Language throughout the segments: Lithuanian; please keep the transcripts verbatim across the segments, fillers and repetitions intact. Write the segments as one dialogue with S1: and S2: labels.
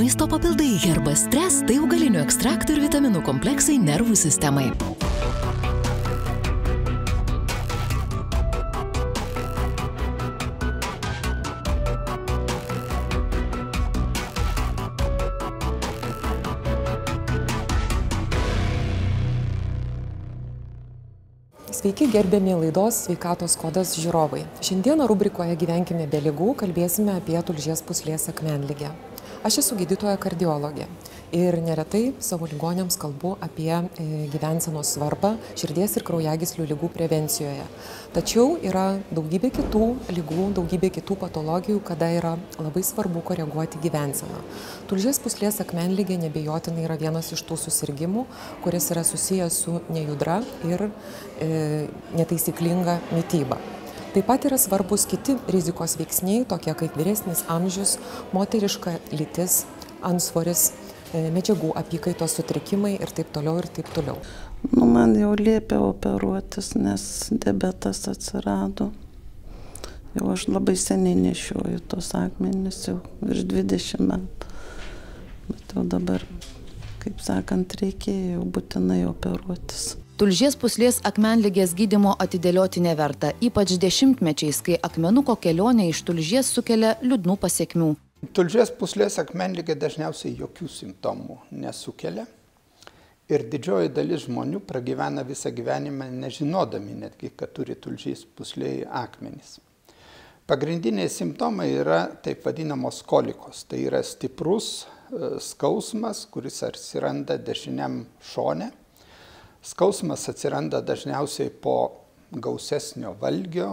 S1: Maisto papildai Herbas Stress tai augalinių ekstraktų ir vitaminų kompleksai nervų sistemai.
S2: Sveiki, gerbiami laidos Sveikatos kodas žiūrovai. Šiandieną rubrikoje Gyvenkime be ligų kalbėsime apie tulžies pūslės akmenligę. Aš esu gydytoja kardiologė ir neretai savo ligonėms kalbu apie gyvensenos svarbą širdies ir kraujagyslių ligų prevencijoje. Tačiau yra daugybė kitų ligų, daugybė kitų patologijų, kada yra labai svarbu koreguoti gyvenseną. Tulžies pūslės akmenligė neabejotinai yra vienas iš tų susirgimų, kuris yra susijęs su nejudra ir e, netaisyklinga mityba. Taip pat yra svarbus kiti rizikos veiksniai, tokie kaip vyresnis amžius, moteriška lytis, antsvoris, medžiagų apykaitos sutrikimai ir taip toliau ir taip toliau.
S3: Nu, man jau liepė operuotis, nes diabetas atsirado. Jau aš labai seniai nešioju tos akmenis, jau virš dvidešimt metų. Bet jau dabar, kaip sakant, reikėjo būtinai operuotis.
S4: Tulžies pūslės akmenligės gydymo atidėlioti neverta, ypač dešimtmečiais, kai akmenuko kelionė iš tulžies sukelia liūdnų pasekmių.
S5: Tulžies pūslės akmenligė dažniausiai jokių simptomų nesukelia ir didžioji dalis žmonių pragyvena visą gyvenimą nežinodami netgi, kad turi tulžies pūslėje akmenys. Pagrindiniai simptomai yra taip vadinamos kolikos, tai yra stiprus skausmas, kuris atsiranda dešiniam šone. Skausmas atsiranda dažniausiai po gausesnio valgio,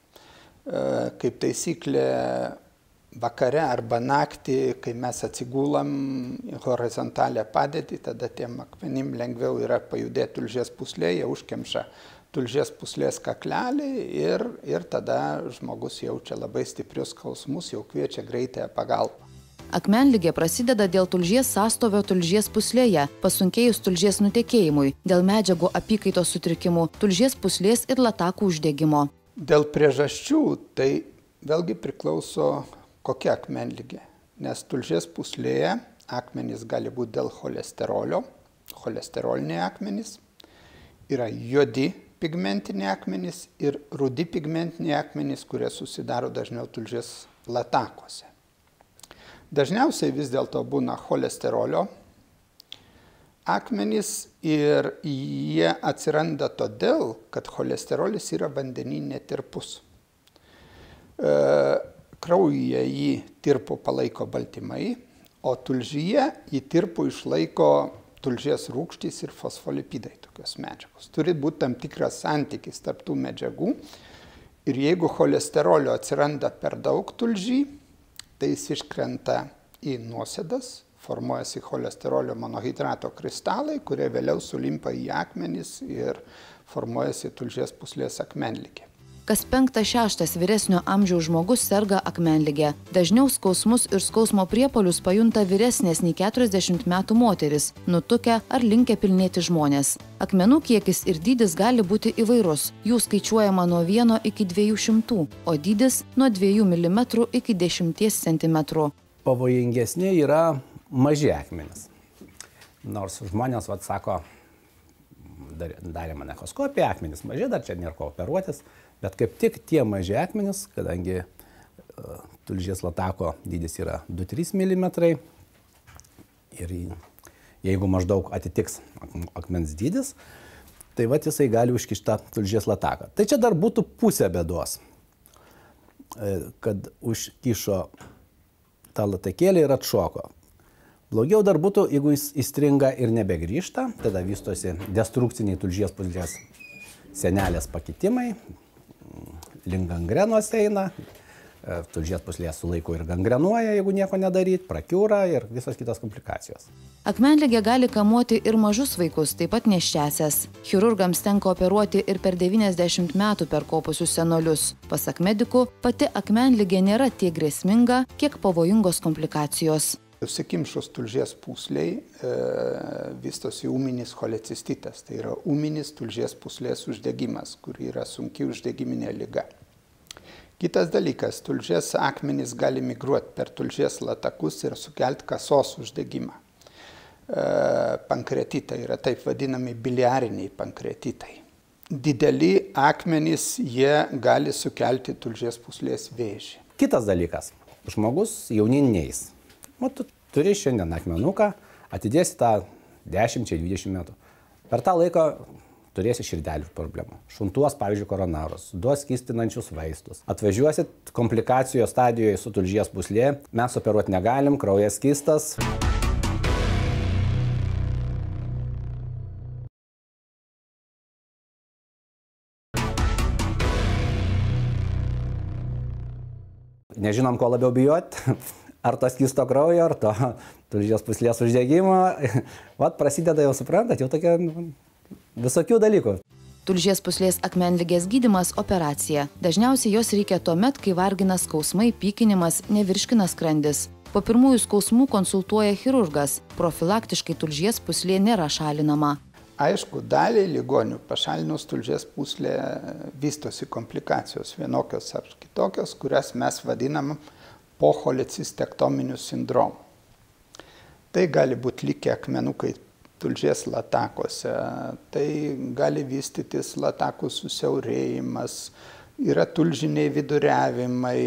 S5: kaip taisyklė vakare arba naktį, kai mes atsigulam į horizontalią padėtį, tada tiem akmenim lengviau yra pajudėti tulžies pūslėje, užkemša tulžies pūslės kaklelį ir, ir tada žmogus jaučia labai stiprius skausmus, jau kviečia greitąją pagalbą.
S4: Akmenligė prasideda dėl tulžies sąstovio tulžies pūslėje, pasunkėjus tulžies nutekėjimui, dėl medžiagų apykaitos sutrikimų, tulžies pūslės ir latakų uždegimo.
S5: Dėl priežasčių tai vėlgi priklauso kokia akmenligė, nes tulžies pūslėje akmenys gali būti dėl cholesterolio, cholesteroliniai akmenys, yra juodi pigmentiniai akmenys ir rudi pigmentiniai akmenys, kurie susidaro dažniau tulžies latakuose. Dažniausiai vis dėlto būna cholesterolio akmenys ir jie atsiranda todėl, kad cholesterolis yra vandenyne tirpus. Kraujyje jį tirpų palaiko baltymai, o tulžyje jį tirpų išlaiko tulžies rūgštys ir fosfolipidai, tokios medžiagos. Turi būti tam tikras santykis tarp tų medžiagų ir jeigu cholesterolio atsiranda per daug tulžy, tai jis iškrenta į nuosėdas, formuojasi cholesterolio monohidrato kristalai, kurie vėliau sulimpa į akmenis ir formuojasi tulžies pūslės akmenligė.
S4: Kas penktas šeštas vyresnio amžiaus žmogus serga akmenlige. Dažniau skausmus ir skausmo priepuolius pajunta vyresnės nei keturiasdešimt metų moteris, nutukę ar linkę pilnėti žmonės. Akmenų kiekis ir dydis gali būti įvairus. Jų skaičiuojama nuo vieno iki dviejų šimtų, o dydis nuo dviejų milimetrų iki dešimties centimetrų.
S6: Pavojingesni yra maži akmenys. Nors žmonės vat, sako, darė man echoskopiją, akmenys maži, dar čia nėra ko operuotis, bet kaip tik tie maži akmenys, kadangi uh, tulžies latako dydis yra du trys milimetrai ir jeigu maždaug atitiks akmens dydis, tai vat jisai gali užkišti tulžies lataką. Tai čia dar būtų pusė bėdos, kad užkišo tą latakėlį ir atšoko. Blogiau dar būtų, jeigu jis įstringa ir nebegrįžta, tada vystosi destrukciniai tulžies pūslės sienelės pakitimai, link gangrenos eina, tulžies pūslė su laiku ir gangrenuoja, jeigu nieko nedaryt, prakiūra ir visos kitos komplikacijos.
S4: Akmenligė gali kamuoti ir mažus vaikus, taip pat nėščiąsias. Chirurgams tenka operuoti ir per devyniasdešimt metų perkopusius senolius. Pasak medikų, pati akmenligė nėra tiek grėsminga, kiek pavojingos komplikacijos.
S5: Užsikimšus tulžies pūslei e, vystosi ūminis cholecistitas, tai yra ūminis tulžies pūslės uždegimas, kur yra sunki uždegiminė liga. Kitas dalykas, tulžies akmenys gali migruoti per tulžies latakus ir sukelti kasos uždegimą. Pankreatitai yra taip vadinami biliariniai pankreatitai. Dideli akmenys, jie gali sukelti tulžies pūslės vėžį.
S6: Kitas dalykas, žmogus jaunin neis. O tu turi šiandien akmenuką, atidėsi tą dešimt dvidešimt metų. Per tą laiką turėsi širdelių problemų. Šuntuos, pavyzdžiui, koronarus, duos skystinančius vaistus. Atvažiuosit komplikacijos stadijoje su tulžies pūslė, mes operuoti negalim, kraujas skystas. Nežinom, ko labiau bijot, ar to skysto kraujo, ar to tulžies pūslės uždegimo. Vat prasideda, jau suprantat, jau tokia visokių dalykų.
S4: Tulžies pūslės akmenligės gydymas – operacija. Dažniausiai jos reikia tuomet, kai vargina skausmai, pykinimas, nevirškina skrandis. Po pirmųjų skausmų konsultuoja chirurgas. Profilaktiškai tulžies pūslė nėra šalinama.
S5: Aišku, daliai ligonių pašalinus tulžies pūslę vystosi komplikacijos vienokios ar kitokios, kurias mes vadinam pocholecistektominiu sindromu. Tai gali būti likę akmenukai tulžies latakose, tai gali vystytis latakų susiaurėjimas, yra tulžiniai viduriavimai,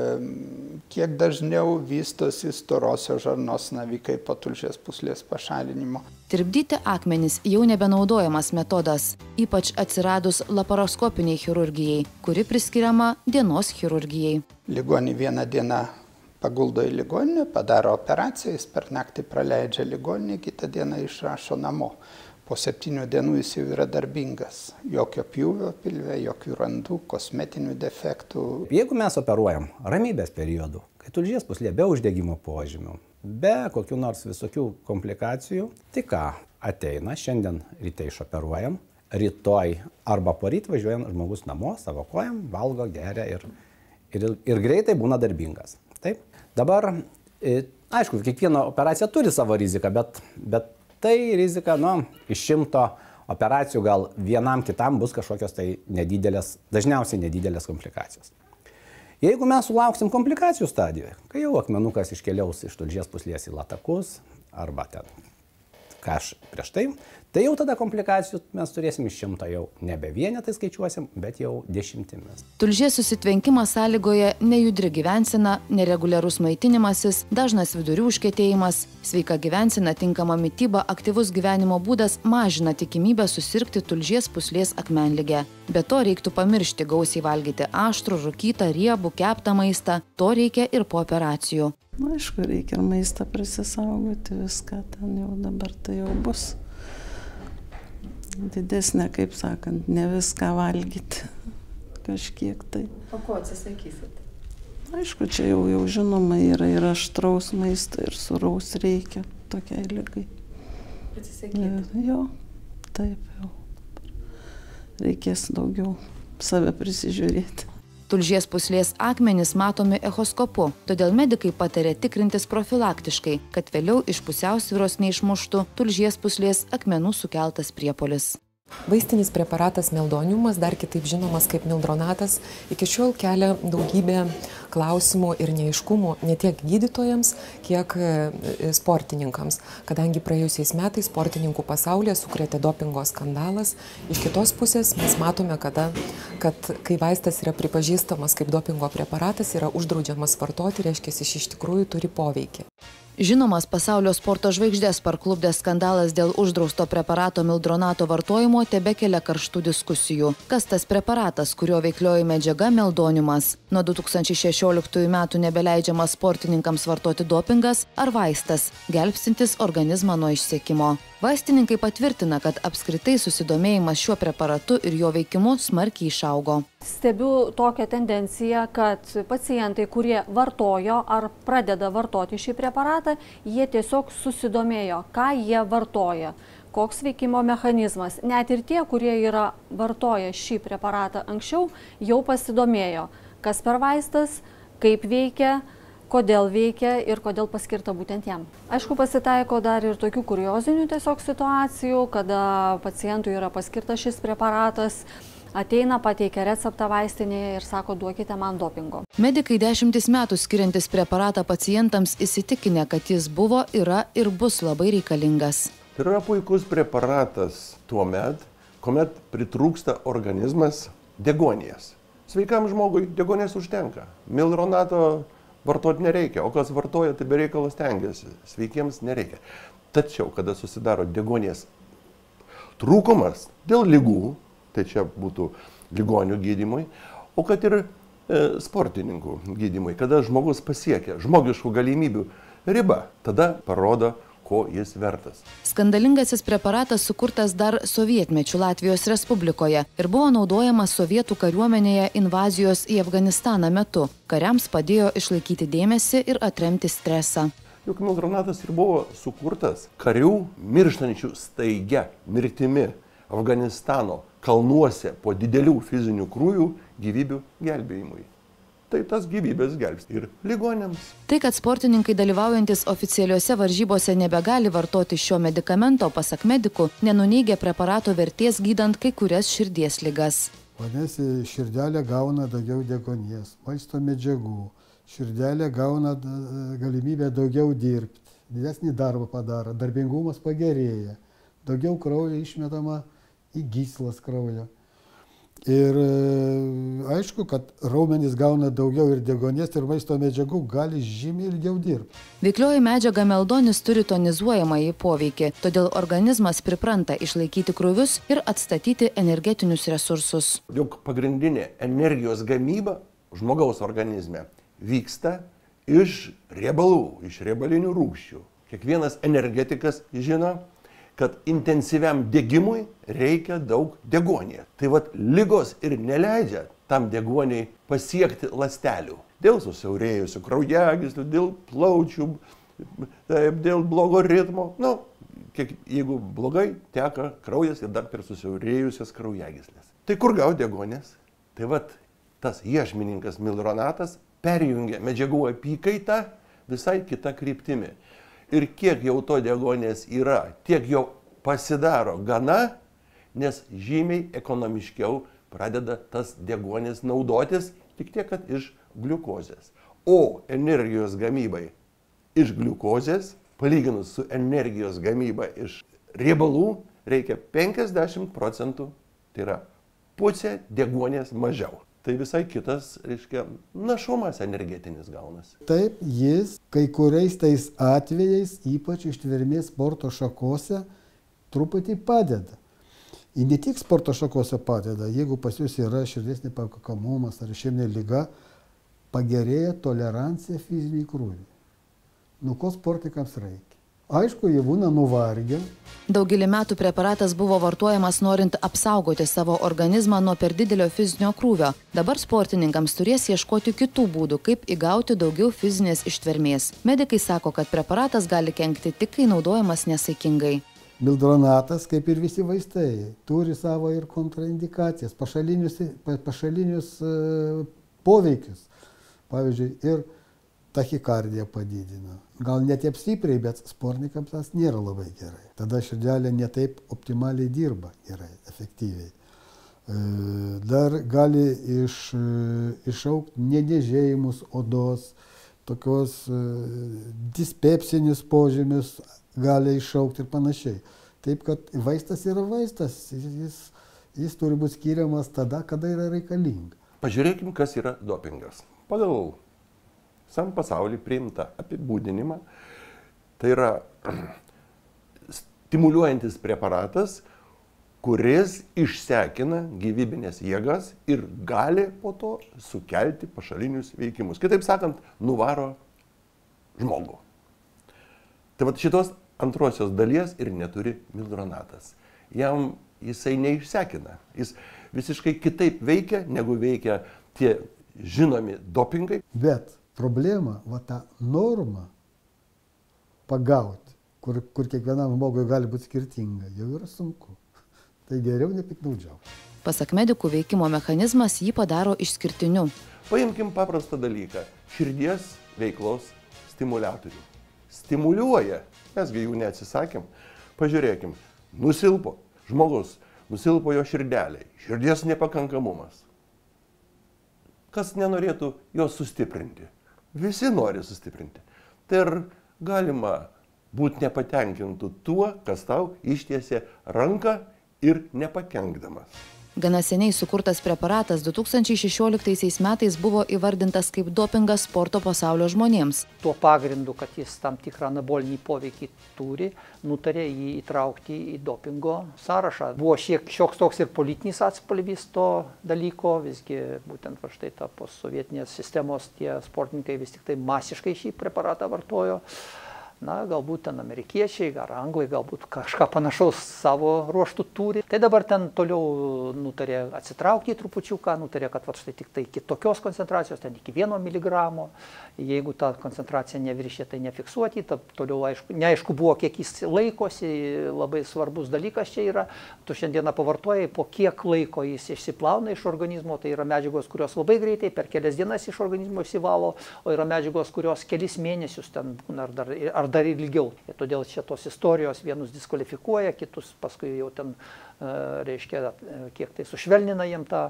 S5: kiek dažniau vystosi storosios žarnos navikai po tulžies pūslės pašalinimo.
S4: Tirpdyti akmenis jau nebenaudojamas metodas, ypač atsiradus laparoskopiniai chirurgijai, kuri priskiriama dienos chirurgijai.
S5: Ligonį vieną dieną paguldo į ligoninę, padaro operaciją, jis per naktį praleidžia ligoninę, kitą dieną išrašo namo. Po septynių dienų jis jau yra darbingas. Jokio pjūvio pilve, jokių randų, kosmetinių defektų.
S6: Jeigu mes operuojam ramybės periodų, kai tulžies pūslė be uždegimo požymių, be kokių nors visokių komplikacijų, tai ką, ateina, šiandien ryte išoperuojam, rytoj arba poryt važiuojam žmogus namo, savo kojam, valgo, geria ir, ir, ir greitai būna darbingas. Taip. Dabar, aišku, kiekviena operacija turi savo riziką, bet, bet tai rizika, nu, iš šimto operacijų gal vienam kitam bus kažkokios tai nedidelės, dažniausiai nedidelės komplikacijos. Jeigu mes sulauksim komplikacijų stadijoje, kai jau akmenukas iškeliaus iš tulžies pūslės į latakus arba ten kaž prieš tai, tai jau tada komplikacijų mes turėsim iš šimto jau nebe vienetai skaičiuosim, bet jau dešimtimis.
S4: Tulžies susitvenkimas sąlygoja nejudri gyvensena, nereguliarus maitinimasis, dažnas vidurių užkietėjimas, sveika gyvensena, tinkama mityba, aktyvus gyvenimo būdas mažina tikimybę susirgti tulžies pūslės akmenligę. Be to reiktų pamiršti gausiai valgyti aštrų, rūkytą, riebų, keptą maistą, to reikia ir po operacijų.
S3: Na, aišku, reikia ir maistą prisisaugoti, viską ten jau dabar tai jau bus. Didesnė, kaip sakant, ne viską valgyti kažkiek tai.
S2: O ko atsisakysit?
S3: Aišku, čia jau, jau žinoma yra ir aštraus maisto, ir sūraus reikia tokiai ligai.
S2: Atsisakyti?
S3: Jo, taip jau. Reikės daugiau save prisižiūrėti.
S4: Tulžies pūslės akmenys matomi echoskopu, todėl medikai pataria tikrintis profilaktiškai, kad vėliau iš pusiausvyros neišmuštų tulžies pūslės akmenų sukeltas priepuolis.
S2: Vaistinis preparatas meldoniumas, dar kitaip žinomas kaip mildronatas, iki šiol kelia daugybę klausimų ir neaiškumų ne tiek gydytojams, kiek sportininkams, kadangi praėjusiais metais sportininkų pasaulyje sukrėtė dopingo skandalas. Iš kitos pusės mes matome, kada, kad kai vaistas yra pripažįstamas kaip dopingo preparatas, yra uždraudžiamas vartoti, reiškia, jis iš tikrųjų turi poveikį.
S4: Žinomas pasaulio sporto žvaigždės parklupdęs skandalas dėl uždrausto preparato mildronato vartojimo tebekelia karštų diskusijų. Kas tas preparatas, kurio veiklioji medžiaga meldoniumas? Nuo du tūkstančiai šešioliktųjų metų nebeleidžiamas sportininkams vartoti dopingas ar vaistas, gelbstintis organizmą nuo išsekimo. Vaistininkai patvirtina, kad apskritai susidomėjimas šiuo preparatu ir jo veikimu smarkiai išaugo.
S7: Stebiu tokią tendenciją, kad pacientai, kurie vartojo ar pradeda vartoti šį preparatą, jie tiesiog susidomėjo, ką jie vartoja, koks veikimo mechanizmas. Net ir tie, kurie yra vartoję šį preparatą anksčiau, jau pasidomėjo, kas per vaistas, kaip veikia, kodėl veikia ir kodėl paskirta būtent jam. Aišku, pasitaiko dar ir tokių kuriozinių tiesiog situacijų, kada pacientui yra paskirtas šis preparatas, ateina, pateikia receptą vaistinėje ir sako, duokite man dopingo.
S4: Medikai dešimtis metų skiriantis preparatą pacientams įsitikinę, kad jis buvo, yra ir bus labai reikalingas.
S8: Tai yra puikus preparatas tuo met, kuomet pritrūksta organizmas deguonies. Sveikam žmogui deguonies užtenka. Milronato vartoti nereikia, o kas vartoja, tai be reikalas stengiasi. Sveikiems nereikia. Tačiau, kada susidaro deguonies trūkumas dėl ligų, tai čia būtų ligonių gydymui, o kad ir e, sportininkų gydymui, kada žmogus pasiekia žmogiškų galimybių ribą, tada parodo, ko jis vertas.
S4: Skandalingasis preparatas sukurtas dar sovietmečių Latvijos Respublikoje ir buvo naudojamas sovietų kariuomenėje invazijos į Afganistaną metu. Kariams padėjo išlaikyti dėmesį ir atremti stresą.
S8: Juk milronatas ir buvo sukurtas karių mirštančių staigia mirtimi Afganistano kalnuose po didelių fizinių krūvių gyvybių gelbėjimui. Tai tas gyvybės gelbsti ir ligonėms.
S4: Tai, kad sportininkai dalyvaujantis oficialiuose varžybose nebegali vartoti šio medikamento, pasak medikų, nenuneigia preparato vertės gydant kai kurias širdies ligas.
S9: Vadinasi, širdelė gauna daugiau deguonies, maisto medžiagų, širdelė gauna galimybę daugiau dirbti, didesnį darbą padaro, darbingumas pagerėja, daugiau kraujo išmetama į gyslas kraujo. Ir aišku, kad raumenys gauna daugiau ir deguonies, ir maisto medžiagų, gali žymiai ilgiau dirbti.
S4: Veiklioji medžiaga meldonis turi tonizuojamąjį poveikį, todėl organizmas pripranta išlaikyti krūvius ir atstatyti energetinius resursus.
S8: Juk pagrindinė energijos gamyba žmogaus organizme vyksta iš riebalų, iš riebalinių rūgščių. Kiekvienas energetikas žino, kad intensyviam degimui reikia daug deguonies. Tai vat ligos ir neleidžia tam deguoniai pasiekti ląstelių. Dėl susiaurėjusių kraujagyslių, dėl plaučių, taip, dėl blogo ritmo. Nu, kiek, jeigu blogai teka kraujas ir dar per susiaurėjusias kraujagyslės. Tai kur gauti deguonies? Tai vat tas iešmininkas milronatas perjungia medžiagų apykaitą visai kitą kryptimį. Ir kiek jau to deguonies yra, tiek jau pasidaro gana, nes žymiai ekonomiškiau pradeda tas deguonis naudotis, tik tiek, kad iš gliukozės. O energijos gamybai iš gliukozės, palyginus su energijos gamyba iš riebalų, reikia penkiasdešimt procentų, tai yra pusė deguonies mažiau. Tai visai kitas, reiškia, našumas energetinis gaunasi.
S9: Taip, jis kai kuriais tais atvejais, ypač ištvermės sporto šakose, truputį padeda. Ir ne tik sporto šakose padeda, jeigu pas jūs yra širdies nepakankamumas ar išeminė liga, pagerėja tolerancija fiziniai krūviai. Nu, ko sportininkams reikia? Aišku, jie būna nuvargę.
S4: Daugelį metų preparatas buvo vartojamas norint apsaugoti savo organizmą nuo per didelio fizinio krūvio. Dabar sportininkams turės ieškoti kitų būdų, kaip įgauti daugiau fizinės ištvermės. Medikai sako, kad preparatas gali kenkti tik, kai naudojamas nesaikingai.
S9: Milronatas, kaip ir visi vaistai, turi savo ir kontraindikacijas, pašalinius, pašalinius uh, poveikius. Pavyzdžiui, ir tachikardiją padidina. Gal ne tiek stipriai, bet sportininkams tas nėra labai gerai. Tada širdelė ne taip optimaliai dirba gerai, efektyviai. Dar gali iš, išaukti neniežėjimus odos, tokios dispepsinius požymius gali išaukti ir panašiai. Taip, kad vaistas yra vaistas, jis, jis turi būti skiriamas tada, kada yra reikalinga.
S8: Pažiūrėkim, kas yra dopingas. Pagal visam pasaulį priimta apibūdinimą, tai yra stimuliuojantis preparatas, kuris išsekina gyvybinės jėgas ir gali po to sukelti pašalinius veikimus. Kitaip sakant, nuvaro žmogų. Tai vat šitos antrosios dalies ir neturi milronatas. Jam jisai neišsekina. Jis visiškai kitaip veikia, negu veikia tie žinomi dopingai.
S9: Bet problema, va tą normą pagauti, kur, kur kiekvienam žmogui gali būti skirtinga, jau yra sunku. Tai geriau nepiktnaudžiauti.
S4: Pasak medikų, veikimo mechanizmas jį padaro išskirtiniu.
S8: Paimkim paprastą dalyką. Širdies veiklos stimuliatorių. Stimuliuoja, mesgi jų neatsisakėm. Pažiūrėkim, nusilpo. Žmogus nusilpo jo širdeliai, širdies nepakankamumas. Kas nenorėtų jos sustiprinti? Visi nori sustiprinti. Tai ar galima būti nepatenkintų tuo, kas tau ištiesė ranką ir nepakenkdamas?
S4: Gana seniai sukurtas preparatas du tūkstančiai šešioliktaisiais metais buvo įvardintas kaip dopingas sporto pasaulio žmonėms.
S10: Tuo pagrindu, kad jis tam tikrą anabolinį poveikį turi, nutarė jį įtraukti į dopingo sąrašą. Buvo šiek šioks toks ir politinis atspalvis to dalyko, visgi būtent va štai ta postsovietinės sistemos tie sportininkai vis tik tai masiškai šį preparatą vartojo. Na, galbūt ten amerikiečiai, ar anglai, galbūt kažką panašaus savo ruoštų turi. Tai dabar ten toliau nutarė atsitraukti trupučiuką, nutarė, kad va, štai tik tai kitokios koncentracijos, ten iki vieno miligramo. Jeigu ta koncentracija neviršė, tai nefiksuoti. Ta, toliau aišku, neaišku buvo, kiek jis laikosi, labai svarbus dalykas čia yra. Tu šiandieną pavartojai, po kiek laiko jis išsiplauna iš organizmo. Tai yra medžiagos, kurios labai greitai, per kelias dienas iš organizmo išsivalo, o yra medžiagos, kurios kelis mėnesius ten būna ar dar, ar dar ir ilgiau. Ir todėl šitos istorijos vienus diskvalifikuoja, kitus paskui jau ten, reiškia, kiek tai sušvelnina jiem tą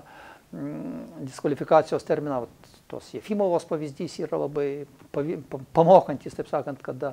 S10: diskvalifikacijos terminą. Tos Jefimovos pavyzdys yra labai pamokantis, taip sakant, kada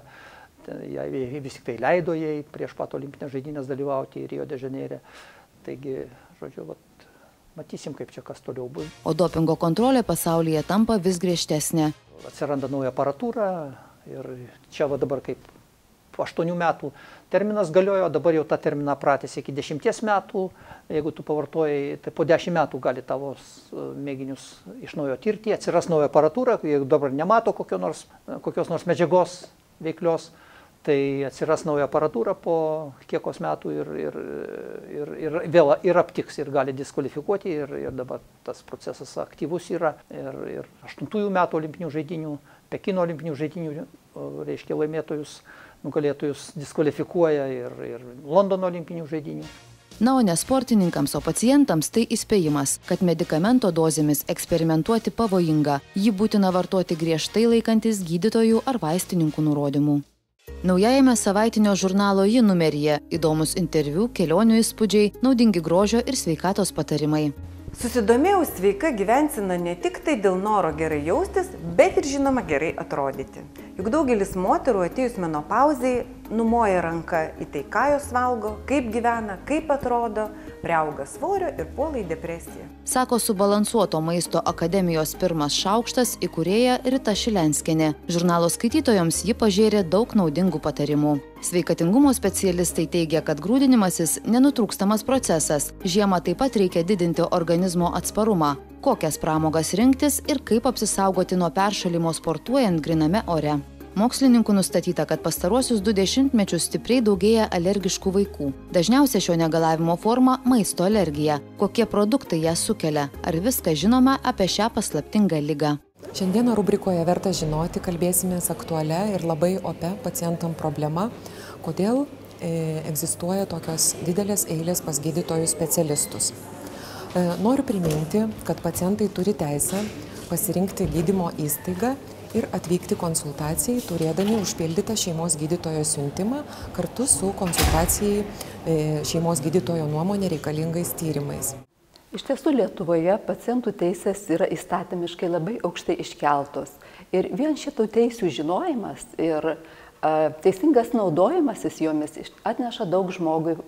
S10: jai vis tik tai leido jai prieš pat olimpinės žaidynės dalyvauti Rio de Žaneire. Taigi, žodžiu, vat, matysim, kaip čia kas toliau bus.
S4: O dopingo kontrolė pasaulyje tampa vis griežtesnė.
S10: Atsiranda nauja aparatūra ir čia va dabar kaip aštuonių metų terminas galiojo, dabar jau tą terminą pratęsė iki dešimties metų. Jeigu tu pavartojai, tai po dešimt metų gali tavo mėginius iš naujo tirti, atsiras nauja aparatūra, jeigu dabar nemato kokio nors, kokios nors medžiagos veiklios, tai atsiras nauja aparatūra po kiekos metų ir, ir, ir, ir vėl ir aptiks ir gali diskvalifikuoti ir, ir dabar tas procesas aktyvus yra ir, ir aštuntųjų metų olimpinių žaidynių, Pekino olimpinių žaidynių, reiškia, laimėtojus, nugalėtojus diskvalifikuoja ir, ir Londono olimpinių žaidynių.
S4: Na, o ne sportininkams, o pacientams tai įspėjimas, kad medikamento dozėmis eksperimentuoti pavojinga, jį būtina vartoti griežtai laikantis gydytojų ar vaistininkų nurodymų. Naujajame savaitinio žurnalo Ji numeryje įdomus interviu, kelionių įspūdžiai, naudingi grožio ir sveikatos patarimai.
S11: Susidomėjau sveika gyvensena ne tik tai dėl noro gerai jaustis, bet ir žinoma gerai atrodyti. Juk daugelis moterų atėjus menopauzei numoja ranką į tai, ką jos valgo, kaip gyvena, kaip atrodo, priauga svorio ir puola į depresiją.
S4: Sako Subalansuoto maisto akademijos pirmas šaukštas įkūrėja Rita Šilenskienė. Žurnalo skaitytojams ji pažėrė daug naudingų patarimų. Sveikatingumo specialistai teigia, kad grūdinimasis nenutrūkstamas procesas. Žiemą taip pat reikia didinti organizmo atsparumą. Kokias pramogas rinktis ir kaip apsisaugoti nuo peršalimo sportuojant gryname ore. Mokslininkų nustatyta, kad pastaruosius du dešimtmečius stipriai daugėja alergiškų vaikų. Dažniausia šio negalavimo forma – maisto alergija. Kokie produktai ją sukelia? Ar viską žinome apie šią paslaptingą ligą?
S2: Šiandieną rubrikoje Verta žinoti kalbėsimės aktualią ir labai opę pacientam problema, kodėl e, egzistuoja tokios didelės eilės pas gydytojų specialistus. E, noriu priminti, kad pacientai turi teisę pasirinkti gydymo įstaigą ir atvykti konsultacijai, turėdami užpildytą šeimos gydytojo siuntimą kartu su konsultacijai šeimos gydytojo nuomonė reikalingais tyrimais.
S12: Iš tiesų Lietuvoje pacientų teisės yra įstatymiškai labai aukštai iškeltos. Ir vien šitų teisių žinojimas ir a, teisingas naudojimasis jomis atneša daug žmogui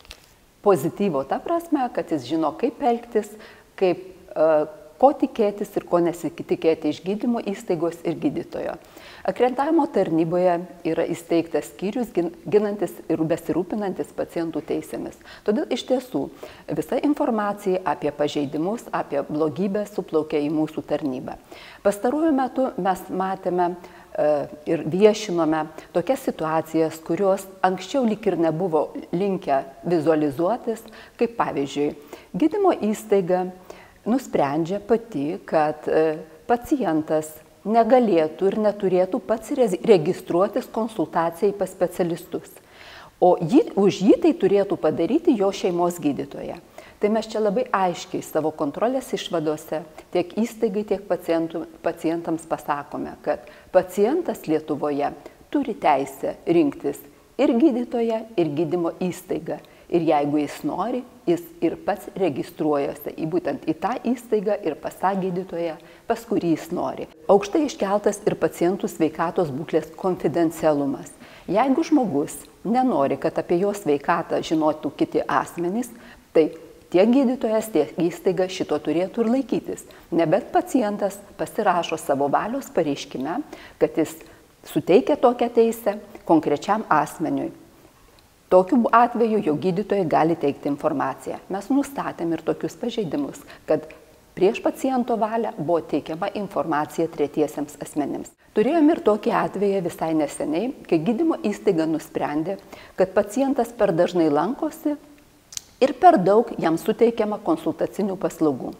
S12: pozityvo. Ta prasme, kad jis žino, kaip elgtis, kaip a, ko tikėtis ir ko nesitikėti iš gydymo įstaigos ir gydytojo. Akreditavimo tarnyboje yra įsteigtas skyrius ginantis ir besirūpinantis pacientų teisėmis. Todėl iš tiesų visa informacija apie pažeidimus, apie blogybę suplaukia į mūsų tarnybą. Pastaruoju metu mes matėme ir viešinome tokias situacijas, kurios anksčiau lyg ir nebuvo linkę vizualizuotis, kaip pavyzdžiui, gydymo įstaiga nusprendžia pati, kad pacientas negalėtų ir neturėtų pats registruotis konsultacijai pas specialistus, o jį, už jį tai turėtų padaryti jo šeimos gydytoja. Tai mes čia labai aiškiai savo kontrolės išvadose tiek įstaigai, tiek pacientų, pacientams pasakome, kad pacientas Lietuvoje turi teisę rinktis ir gydytoją, ir gydymo įstaigą. Ir jeigu jis nori, jis ir pats registruojasi į būtent į tą įstaigą ir pas tą gydytoją, pas kurį jis nori. Aukštai iškeltas ir pacientų sveikatos būklės konfidencialumas. Jeigu žmogus nenori, kad apie jo sveikatą žinotų kiti asmenys, tai tiek gydytojas, tiek įstaiga šito turėtų ir laikytis. Nebent pacientas pasirašo savo valios pareiškime, kad jis suteikia tokią teisę konkrečiam asmeniui. Tokiu atveju jau gydytojai gali teikti informaciją. Mes nustatėm ir tokius pažeidimus, kad prieš paciento valią buvo teikiama informacija tretiesiems asmenims. Turėjom ir tokį atvejį visai neseniai, kai gydymo įstaiga nusprendė, kad pacientas per dažnai lankosi ir per daug jam suteikiama konsultacinių paslaugų.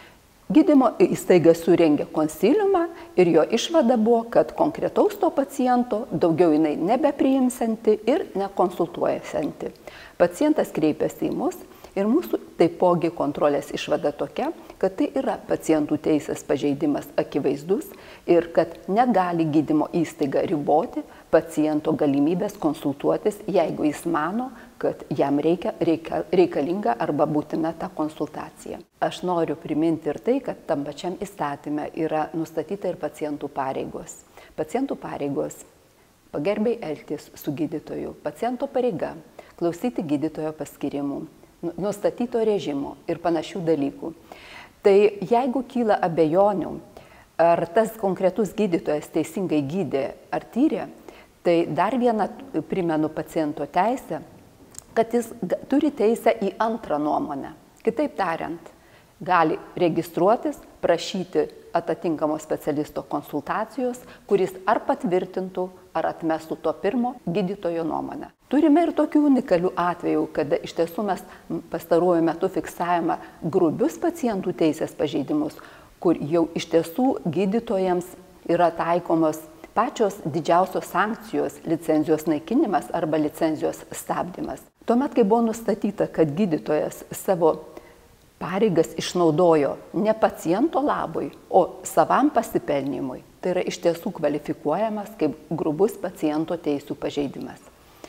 S12: Gydymo įstaiga surengė konsiliumą ir jo išvada buvo, kad konkretaus to paciento daugiau jinai nebepriimsianti ir nekonsultuojanti. Pacientas kreipėsi į mus ir mūsų taipogi kontrolės išvada tokia, kad tai yra pacientų teisės pažeidimas akivaizdus ir kad negali gydymo įstaiga riboti paciento galimybės konsultuotis, jeigu jis mano, kad jam reikia, reikia, reikalinga arba būtina ta konsultacija. Aš noriu priminti ir tai, kad tam pačiam įstatyme yra nustatyta ir pacientų pareigos. Pacientų pareigos pagarbiai elgtis su gydytoju, paciento pareiga klausyti gydytojo paskirimų, nustatyto režimo ir panašių dalykų. Tai jeigu kyla abejonių, ar tas konkretus gydytojas teisingai gydė ar tyrė, tai dar vieną primenu paciento teisę, kad jis turi teisę į antrą nuomonę. Kitaip tariant, gali registruotis, prašyti atitinkamo specialisto konsultacijos, kuris ar patvirtintų, ar atmestų to pirmo gydytojo nuomonę. Turime ir tokių unikalių atvejų, kada iš tiesų mes pastaruoju metu fiksavome grubius pacientų teisės pažeidimus, kur jau iš tiesų gydytojams yra taikomos pačios didžiausios sankcijos – licenzijos naikinimas arba licenzijos stabdymas. Tuomet, kai buvo nustatyta, kad gydytojas savo pareigas išnaudojo ne paciento labui, o savam pasipelnimui, tai yra iš tiesų kvalifikuojamas kaip grubus paciento teisų pažeidimas.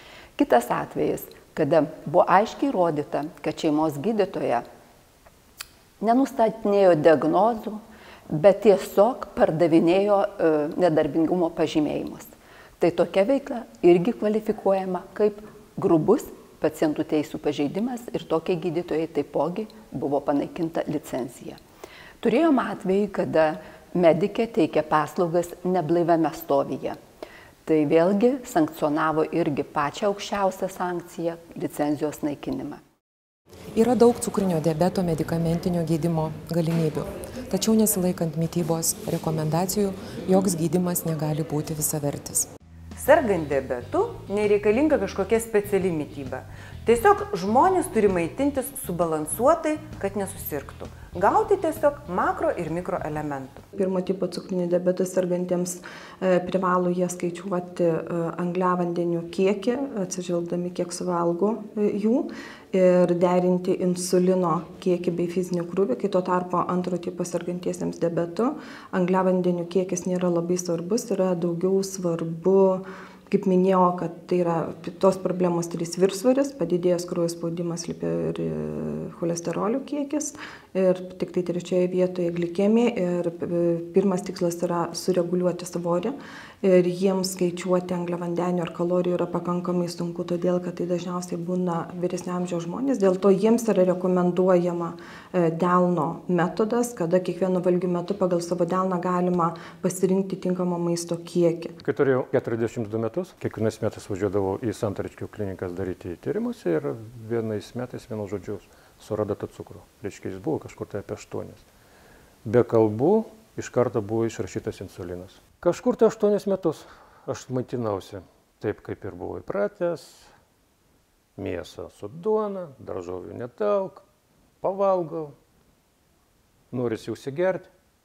S12: Kitas atvejis, kada buvo aiškiai įrodyta, kad šeimos gydytoja nenustatinėjo diagnozų, bet tiesiog pardavinėjo e, nedarbingumo pažymėjimus. Tai tokia veikla irgi kvalifikuojama kaip grubus pacientų teisų pažeidimas ir tokiai gydytojai taipogi buvo panaikinta licencija. Turėjom atvejį, kada medikė teikė paslaugas neblaiviame stovyje. Tai vėlgi sankcionavo irgi pačią aukščiausią sankciją – licenzijos naikinimą.
S2: Yra daug cukrinio diabeto medikamentinio gydymo galimybių, tačiau nesilaikant mitybos rekomendacijų, joks gydymas negali būti visavertis.
S11: Sergant diabetu nereikalinga kažkokia speciali mityba. Tiesiog žmonės turi maitintis subalansuotai, kad nesusirgtų. Gauti tiesiog makro ir mikroelementų.
S13: Pirmo tipo cukrinį diabetą sergantiems e, privalo jie skaičiuoti e, angliavandenių kiekį, atsižvelgdami kiek suvalgo e, jų ir derinti insulino kiekį bei fizinį krūvį, kai tuo tarpu antro tipo sergantiesiems diabetu angliavandenių kiekis nėra labai svarbus, yra daugiau svarbu, kaip minėjau, kad tai yra tos problemos trys viršsvoris, padidėjęs kraujo spaudimas, lipė ir cholesterolio kiekis ir tik tai trečioje vietoje glikemija ir pirmas tikslas yra sureguliuoti svorį ir jiems skaičiuoti angliavandenių ar kalorijų yra pakankamai sunku, todėl kad tai dažniausiai būna vyresnio amžiaus žmonės, dėl to jiems yra rekomenduojama delno metodas, kada kiekvieno valgių metu pagal savo delną galima pasirinkti tinkamą maisto kiekį.
S14: Kai turėjau keturiasdešimt du metus, kiekvienais metais važiuodavau į Santariškių klinikas daryti tyrimus ir vienais metais, vienu žodžiu, surado tą cukrų. Reiškia, jis buvo kažkur tai apie aštuonis. Be kalbų iš karto buvo išrašytas insulinas. Kažkur tai aštuonis metus aš maitinausi taip, kaip ir buvau įpratęs. Mėsą su duona, daržovių nedaug, pavalgau, norisi užsigerti.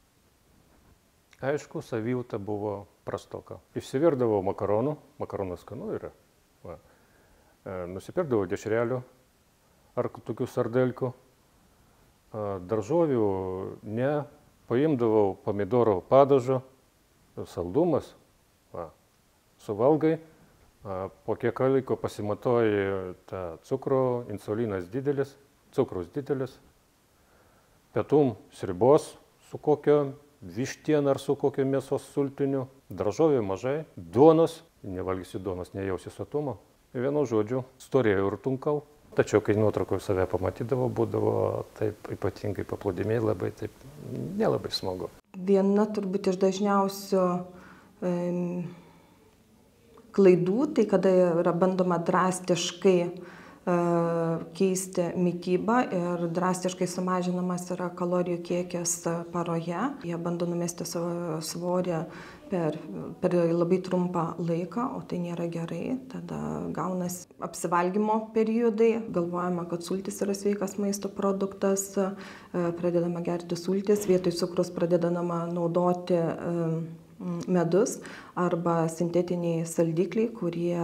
S14: Aišku, savijauta buvo prastoka. Išsivirdavau makaronų, makaronas skanu yra. Va. Nusipirkdavau dešrelių ar tokių sardelkių. Daržovių ne, paimdavau pomidoro padažo, saldumas, va. Suvalgai, Po kiek laiko pasimatuoji tą cukrų, insulinas didelis, cukrus didelis, pietum sriubos su kokio vištiena ar su kokio mėsos sultiniu, daržovių mažai, duonos, nevalgysi duonos, nejausi sotumo. Vienu žodžiu, storėjau ir tunkau. Tačiau, kai nuotraukoje save pamatydavo, būdavo taip ypatingai paplūdimiai, labai taip nelabai smagu.
S13: Viena turbūt iš dažniausių e, klaidų, tai kada yra bandoma drastiškai e, keisti mitybą ir drastiškai sumažinamas yra kalorijų kiekis paroje. Jie bando numesti savo svorį per, per labai trumpą laiką, o tai nėra gerai. Tada gaunasi apsivalgymo periodai, galvojama, kad sultis yra sveikas maisto produktas, pradedama gerti sultis, vietoj cukrus pradedama naudoti medus arba sintetiniai saldikliai, kurie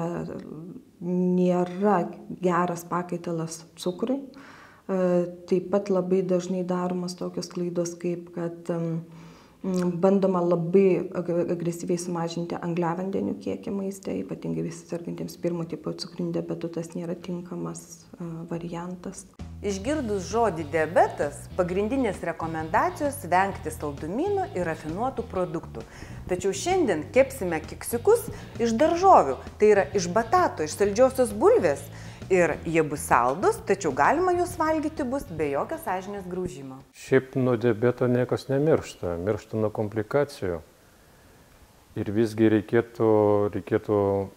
S13: nėra geras pakaitalas cukrui. Taip pat labai dažnai daromas tokios klaidos, kaip kad bandoma labai agresyviai sumažinti angliavandenių kiekį maiste, ypatingai visi sergantiems pirmo tipo cukriniu diabetu tas nėra tinkamas variantas.
S11: Išgirdus žodį diabetas, pagrindinės rekomendacijos vengti saldumynų ir rafinuotų produktų. Tačiau šiandien kepsime keksiukus iš daržovių, tai yra iš batato, iš saldžiosios bulvės. Ir jie bus saldus, tačiau galima juos valgyti bus be jokio sąžinės graužimo.
S14: Šiaip nuo diabeto niekas nemiršta, miršta nuo komplikacijų. Ir visgi reikėtų, reikėtų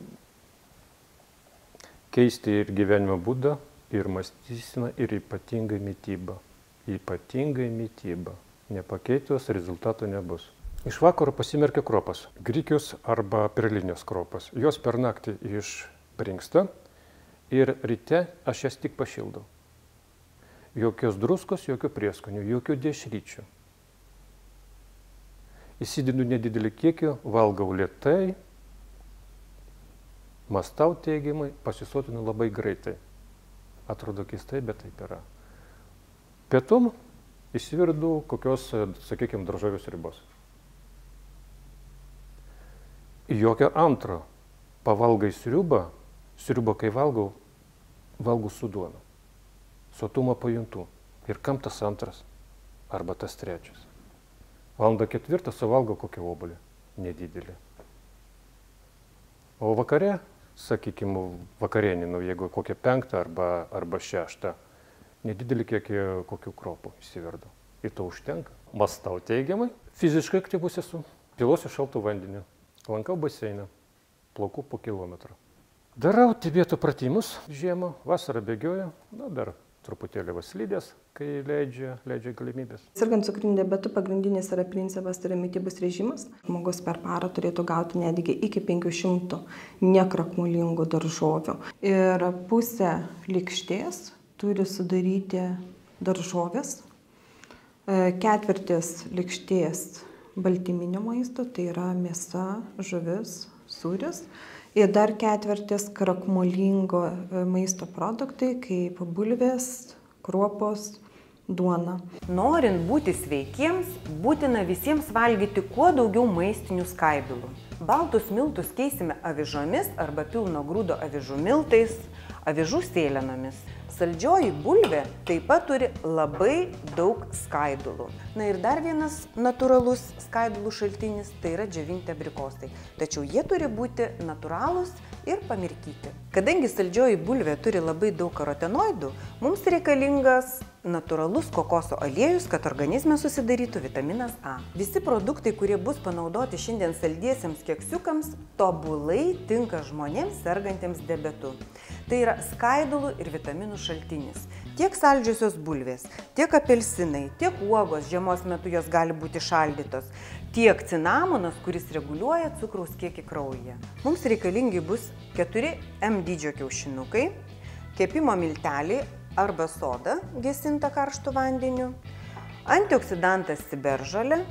S14: keisti ir gyvenimo būdą, ir mąstyseną, ir ypatingai mitybą. Ypatingai mitybą. Nepakeitus rezultato nebus. Iš vakaro pasimerkia kropas. Grikius arba perlinės kropas. Jos per naktį išbrinksta. Ir ryte aš jas tik pašildau. Jokios druskos, jokių prieskonių, jokių dešryčių. Įsidedu nedidelį kiekį, valgau lėtai, mąstau teigiamai, pasisotinu labai greitai. Atrodo keistai, bet taip yra. Pietum įsivirdu kokios, sakykime, daržovės ribos. Jokio antro. Pavalgai sriubą, sriubą kai valgau, valgau su duona. Sotumą pajuntu. Ir kam tas antras? Arba tas trečias. Valandą ketvirtą suvalgau kokią obuolį. Nedidelį. O vakare, sakykime, vakarienį, jeigu kokią penktą arba, arba šeštą, nedidelį kiekį kokių kropų įsiverdu. Ir to užtenka. Mąstau teigiamai. Fiziškai aktyvus esu. Piluosi šaltų vandenį. Lankau baseiną. Plaukų po kilometrą. Darau tibeto pratimus žiemą, vasarą bėgioju, na, dar truputėlį vaslydės, kai leidžia, leidžia galimybės.
S13: Sergant cukriniu diabetu pagrindinis yra principas, tai yra mitybos režimas. Žmogus per parą turėtų gauti netgi iki penkių šimtų nekrakmolingų daržovių. Ir pusę lėkštės turi sudaryti daržovės, ketvirtis lėkštės baltyminio maisto, tai yra mėsa, žuvis, sūris. Ir dar ketvirtis krakmolingo maisto produktai, kaip bulvės, kruopos, duona.
S11: Norint būti sveikiems, būtina visiems valgyti kuo daugiau maistinių skaidulų. Baltus miltus keisime avižomis arba pilno grūdo avižų miltais, avižų sėlenomis. Saldžioji bulvė taip pat turi labai daug skaidulų. Na ir dar vienas natūralus skaidulų šaltinis, tai yra džiovinti abrikosai. Tačiau jie turi būti natūralūs ir pamirkyti. Kadangi saldžioji bulvė turi labai daug karotenoidų, mums reikalingas natūralus kokoso aliejus, kad organizme susidarytų vitaminas A. Visi produktai, kurie bus panaudoti šiandien saldiesiems keksiukams, tobulai tinka žmonėms sergantiems diabetu. Tai yra skaidulų ir vitaminų šaltinis. Tiek saldžiosios bulvės, tiek apelsinai, tiek uogos, žiemos metu jos gali būti šaldytos, tiek cinamonas, kuris reguliuoja cukraus kiekį kraujyje. Mums reikalingi bus keturi M dydžio kiaušinukai, kepimo milteliai arba soda gesinta karštu vandeniu, antioksidantas ciberžolė,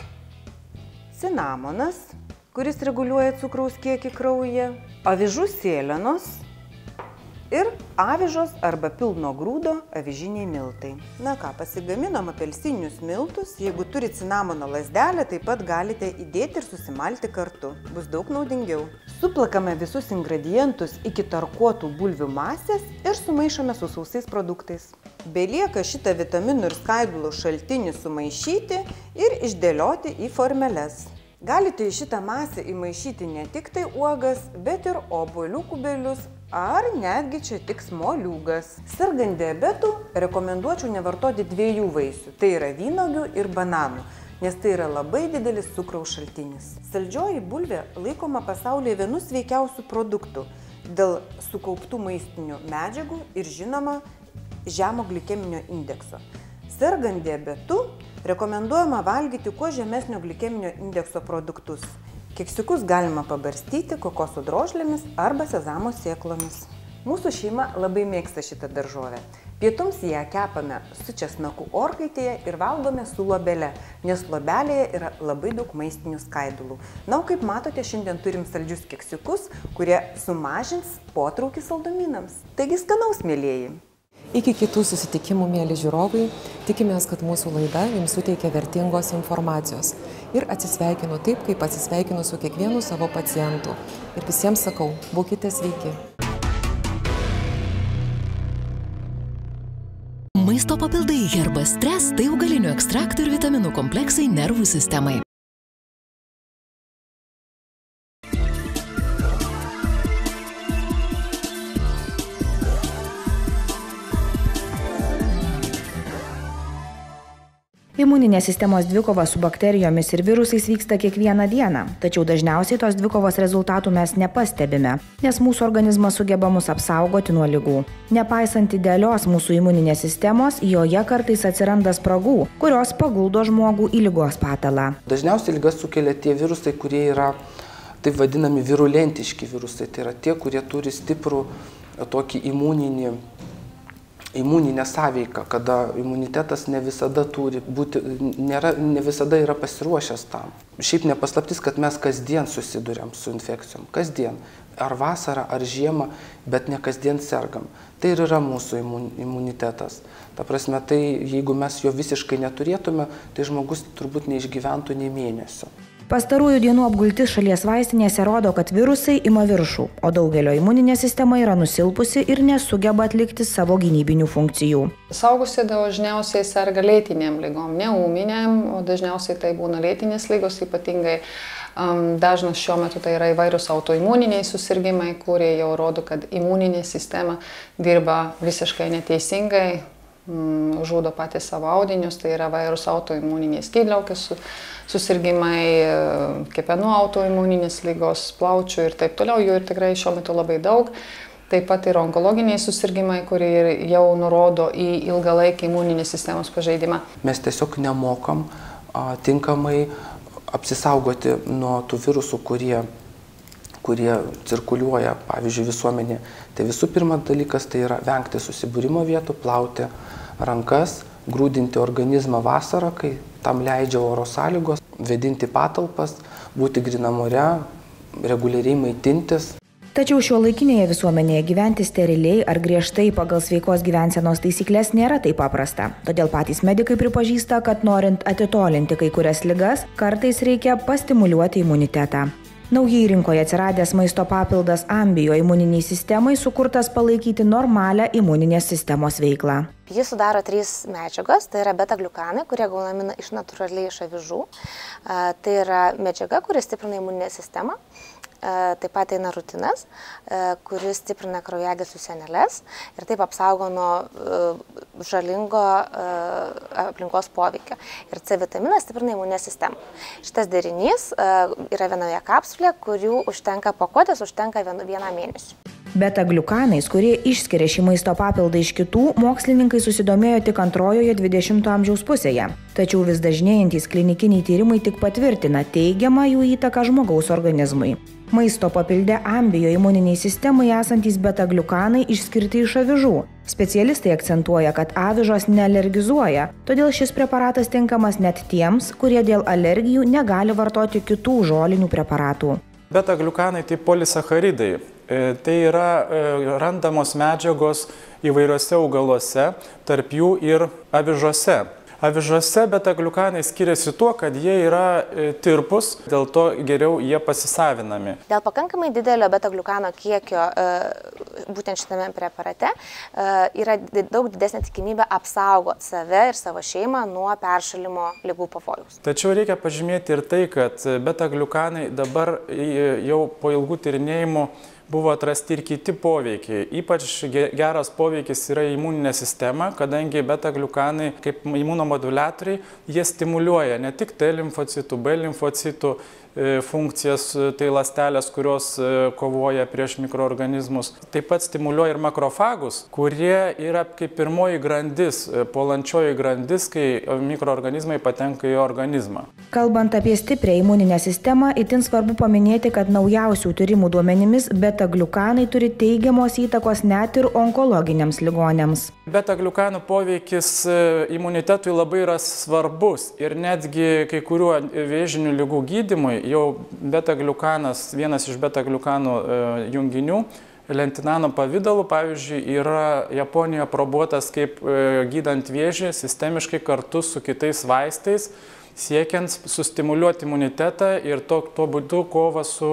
S11: cinamonas, kuris reguliuoja cukraus kiekį kraujyje, avižų sėlenos, ir avižos arba pilno grūdo avižiniai miltai. Na ką, pasigaminom apelsininius miltus, jeigu turit cinamono lazdelę, taip pat galite įdėti ir susimalti kartu. Bus daug naudingiau. Suplakame visus ingredientus iki tarkuotų bulvių masės ir sumaišome su sausais produktais. Belieka šitą vitaminų ir skaidulų šaltinį sumaišyti ir išdėlioti į formeles. Galite į šitą masę įmaišyti ne tik tai uogas, bet ir obuolių kubelius ar netgi čia tik moliūgas. Sergant diabetu rekomenduočiau nevartoti dviejų vaisių, tai yra vynuogių ir bananų, nes tai yra labai didelis cukraus šaltinis. Saldžioji bulvė laikoma pasaulyje vienu sveikiausių produktų dėl sukauptų maistinių medžiagų ir žinoma žemo glikeminio indekso. Sergant diabetu rekomenduojama valgyti kuo žemesnio glikeminio indekso produktus. Keksiukus galima pabarstyti kokosų drožlėmis arba sezamo sėklomis. Mūsų šeima labai mėgsta šitą daržovę. Pietums ją kepame su česnaku orkaitėje ir valgome su lobele, nes lobelėje yra labai daug maistinių skaidulų. Na, o kaip matote, šiandien turim saldžius keksiukus, kurie sumažins potraukį saldumynams. Taigi skanaus, mielieji!
S2: Iki kitų susitikimų, mėly žiūrovai, tikimės, kad mūsų laida jums suteikia vertingos informacijos. Ir atsisveikinu taip, kaip atsisveikinu su kiekvienu savo pacientu. Ir visiems sakau, būkite sveiki.
S1: Maisto papildai Herbas Stress tai augalinių ekstraktų ir vitaminų kompleksai nervų sistemai.
S15: Imuninės sistemos dvikova su bakterijomis ir virusais vyksta kiekvieną dieną, tačiau dažniausiai tos dvikovos rezultatų mes nepastebime, nes mūsų organizmas sugeba mus apsaugoti nuo ligų. Nepaisant idealios mūsų imuninės sistemos, joje kartais atsiranda spragų, kurios paguldo žmogų į ligos patalą.
S16: Dažniausiai ligas sukelia tie virusai, kurie yra taip vadinami virulentiški virusai, tai yra tie, kurie turi stiprų tokį imuninį imuninę sąveiką, kada imunitetas ne visada turi būti, nėra, ne visada yra pasiruošęs tam. Šiaip nepaslaptis, kad mes kasdien susiduriam su infekcijom, kasdien, ar vasarą, ar žiemą, bet ne kasdien sergam. Tai ir yra mūsų imunitetas. Ta prasme, tai jeigu mes jo visiškai neturėtume, tai žmogus turbūt neišgyventų nei mėnesio.
S15: Pastarųjų dienų apgultis šalies vaistinėse rodo, kad virusai ima viršų, o daugelio imuninė sistema yra nusilpusi ir nesugeba atlikti savo gynybinių funkcijų.
S17: Suaugusi dažniausiai serga lėtinėm lygom, ne ūminėm, o dažniausiai tai būna lėtinės lygos, ypatingai um, dažnas šiuo metu tai yra įvairius autoimuniniai susirgymai, kurie jau rodo, kad imuninė sistema dirba visiškai neteisingai, um, žudo patys savo audinius, tai yra vairūs autoimuniniai skydliaukės susirgymai, kepenų autoimuninės lygos, plaučių ir taip toliau, jų ir tikrai šiuo metu labai daug. Taip pat ir onkologiniai susirgymai, kurie jau nurodo į ilgalaikį imuninės sistemos pažeidimą.
S16: Mes tiesiog nemokam a, tinkamai apsisaugoti nuo tų virusų, kurie, kurie cirkuliuoja, pavyzdžiui, visuomenė. Tai visų pirma dalykas tai yra vengti susibūrimo vietų, plauti rankas, grūdinti organizmą vasarą, kai tam leidžia oro sąlygos, vėdinti patalpas, būti grynam ore, reguliariai maitintis.
S15: Tačiau šiuolaikinėje visuomenėje gyventi steriliai ar griežtai pagal sveikos gyvensenos taisyklės nėra taip paprasta. Todėl patys medikai pripažįsta, kad norint atitolinti kai kurias ligas, kartais reikia pastimuliuoti imunitetą. Naujai rinkoje atsiradęs maisto papildas Ambio imuniniai sistemai sukurtas palaikyti normalią imuninės sistemos veiklą.
S18: Jis sudaro trys medžiagos, tai yra beta-gliukanai, kurie gaunami iš natūraliai iš avižų. Tai yra medžiaga, kuri stiprina imuninę sistemą. Taip pat eina rutinas, kuris stiprina kraujagyslių sieneles ir taip apsaugo nuo žalingo aplinkos poveikio. Ir C vitaminas stiprina imuninę sistemą. Šitas derinys yra vienoje kapsulėje, kurių užtenka pakuotės, užtenka vienam mėnesiui.
S15: Beta-gliukanais, kurie išskiria šį maisto papildą iš kitų, mokslininkai susidomėjo tik antrojoje dvidešimto amžiaus pusėje. Tačiau vis dažnėjantys klinikiniai tyrimai tik patvirtina teigiamą jų įtaką žmogaus organizmui. Maisto papilde Ambio imuniniai sistemai esantys beta-gliukanai išskirti iš avižų. Specialistai akcentuoja, kad avižos nealergizuoja, todėl šis preparatas tinkamas net tiems, kurie dėl alergijų negali vartoti kitų žolinių preparatų.
S19: Beta-gliukanai tai polisacharidai. Tai yra randamos medžiagos įvairiuose augaluose, tarp jų ir avižose. Avižose beta-gliukanai skiriasi tuo, kad jie yra tirpus, dėl to geriau jie pasisavinami.
S18: Dėl pakankamai didelio beta-gliukano kiekio būtent šitame preparate yra daug didesnė tikimybė apsaugoti save ir savo šeimą nuo peršalimo ligų pavojaus.
S19: Tačiau reikia pažymėti ir tai, kad beta-gliukanai dabar jau po ilgų tyrinėjimų buvo atrasti ir kiti poveikiai. Ypač geras poveikis yra imuninė sistema, kadangi beta-gliukanai kaip imunomoduliatoriai, jie stimuliuoja ne tik T limfocitų, B limfocitų funkcijas, tai ląstelės, kurios kovoja prieš mikroorganizmus. Taip pat stimuliuoja ir makrofagus, kurie yra kaip pirmoji grandis, puolančioji grandis, kai mikroorganizmai patenka į organizmą.
S15: Kalbant apie stiprią imuninę sistemą, itin svarbu paminėti, kad naujausių tyrimų duomenimis beta-gliukanai turi teigiamos įtakos net ir onkologiniams ligonėms.
S19: Beta-gliukanų poveikis imunitetui labai yra svarbus ir netgi kai kurių vėžinių ligų gydymui jau beta-gliukanas, vienas iš beta-gliukanų junginių, lentinano pavidalu, pavyzdžiui, yra Japonijoje aprobuotas kaip gydant vėžį sistemiškai kartu su kitais vaistais, siekiant sustimuliuoti imunitetą ir to, to būdu kovą su,